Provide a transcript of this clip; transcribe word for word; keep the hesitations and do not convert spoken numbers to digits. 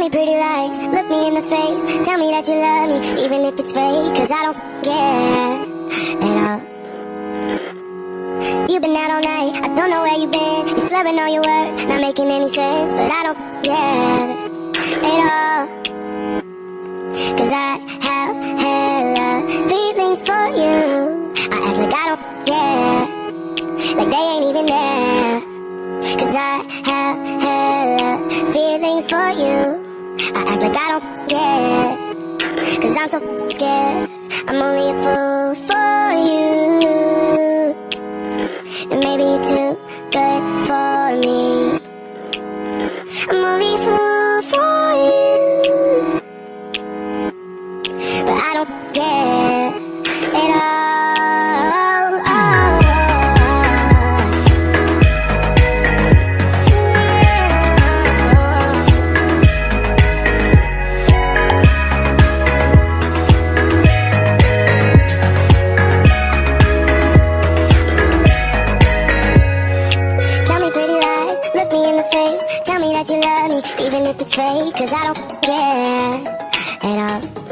me pretty lies, look me in the face, tell me that you love me, even if it's fake, cause I don't care at all. You've been out all night, I don't know where you've been, you're slurring all your words, not making any sense, but I don't care at all. Cause I have hella feelings for you, I act like I don't care, like they ain't even there. Cause I have hella feelings for you, I act like I don't care, cause I'm so scared, I'm only a fool for you, and maybe you're too good for me. I'm only a fool for you, but I don't care at all. Tell me that you love me, even if it's fake, cause I don't care at all.